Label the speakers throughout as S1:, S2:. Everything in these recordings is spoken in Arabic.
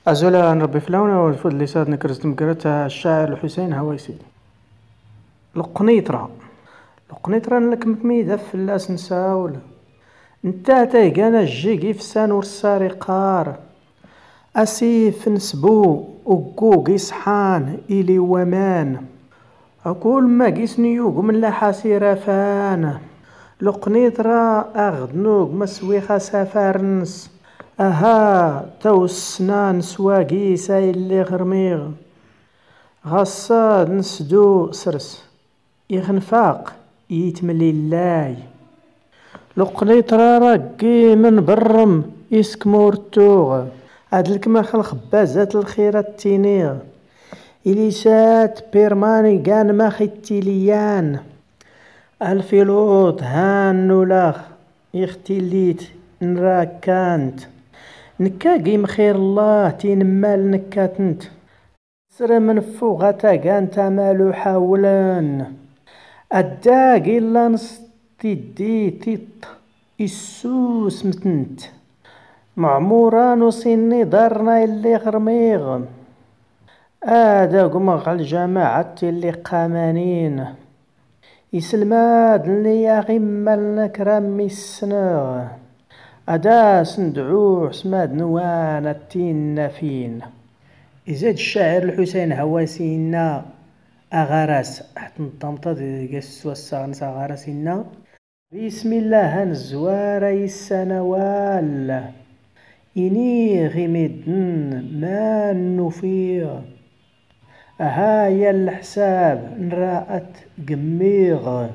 S1: أزولا نربي فلاونة والفود لسات نكرز مقرتها الشاعر الحسين هويسي. القنيطرة لك مكميدة فلاس نساول نتا تايقانا الجيقي فسان والسارقار أسيف نسبو وقوقي صحان إلي ومان أقول ما قيس نيوق من لحاسي رافان القنيطرة أغدنوق مسويخة سفارنس أها تو السنان سواقي سايل اللي غرميغ غصاد نسدو سرس يخنفاق يتملي اللاي القنيطرة رقي من برم يسكمورتوغ هاد الكما خبازات الخيرة التينيغ إليسات بيرماني كان ما ختيليان الفيلوط هان نولاخ يختليت نراكانت نكاقي مخير الله تين مال نكاتنت سر من فوغتا كانت مالو حاولان الداقي لا نستيدي تيط السوس متنت معموران وصيني دارنا اللي غرميغ هذا قمغ الجماعة اللي قامانين يسلماد اللي يا غمال نكرامي السناغ أداس ندعوه سماد نوانا التين نافين إزاد الشاعر الحسين هواسينا أغارس حتى نطمطة قس والسغنس أغارسينا بسم الله هنزوار السنوال إني غمدن ما نفيغ أهايا الحساب نراءت قميغ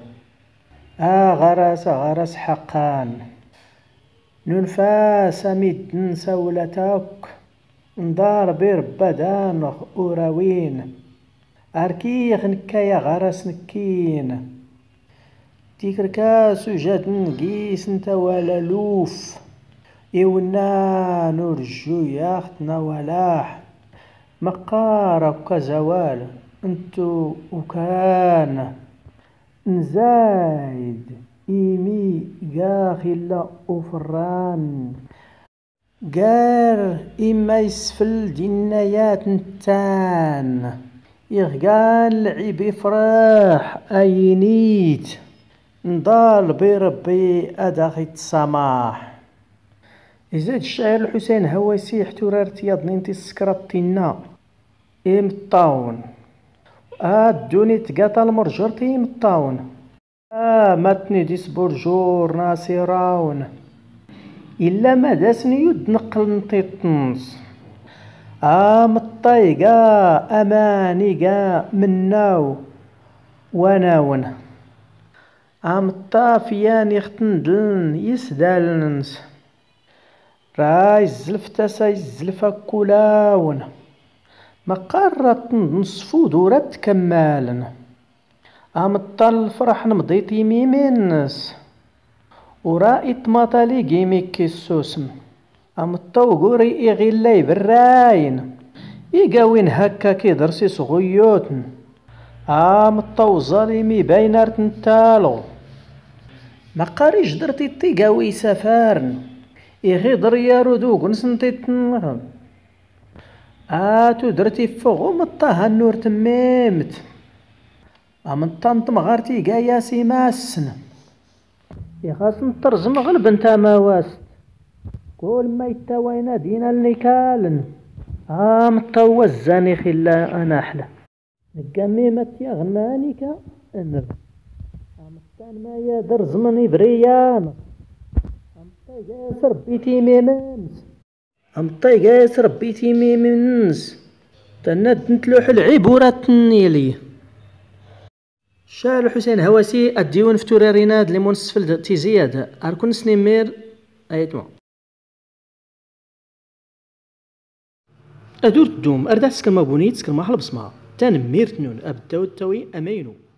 S1: غرس حقان ننفاس مدن سولتك ندار بربدان أوراوين أركيخ نكايا غرس نكين تيكركا سجاد نقيس نتوالا لوف إونا نرجو ياختنا ولاح مقارب كزوال انتو وكان نزايد إيمي قاخلا وفران قار إما يسفل دينايات نتان يغقان لعب فرح أينيت نضال بربي أداخي السماح إزاد الشاعر الحسين هواسي احترارت يضني انتي السكراتينا مطاون الدوني تقاطا المرجرتي مطاون ماتني ديس برجور ناصراون إلا ما داسني يد نقل نطيطنس مطايقا أمانيقا مناو وناون مطافيان يختندلن يسدالنس راي الزلفتا ساي الزلفا كولاون مقارة نصفو دورات كمالن مطال الفرح نمضيتي ميمينس ورائي طماطالي قيمي كيسوسم مطوقوري إغيلاي براين إيقاوين هكا كيدرسي صغيوتن مطو ظالمي باينارت نتالو مقاري جدرتي تيقاوي سفارن إغيضر يا ردوق نسنتيتن تدرتي فوق مطاها النور تميمت مطانط مغارتي قايا سيماسن يخاص نترزم غلب نتا مواست كل ما يتاوينا دينا النكالن مطاوى الزاني خلا أنا أحلى نقاميمت يا غنانيكا انر مطان ما يادر زمني بريان مطاي قاس ربيتي ميمنس مطاي قاس ربيتي ميمنس تناد نتلوح العبورات النيلي الشاعر الحسين هواسي الديون فتوري ريناد لي منسفل تي زياد أركون سنيمير أيتما أدور الدوم أرداس كما بونيت كما حلب سما تنمير تنون أبداو التوي أمينو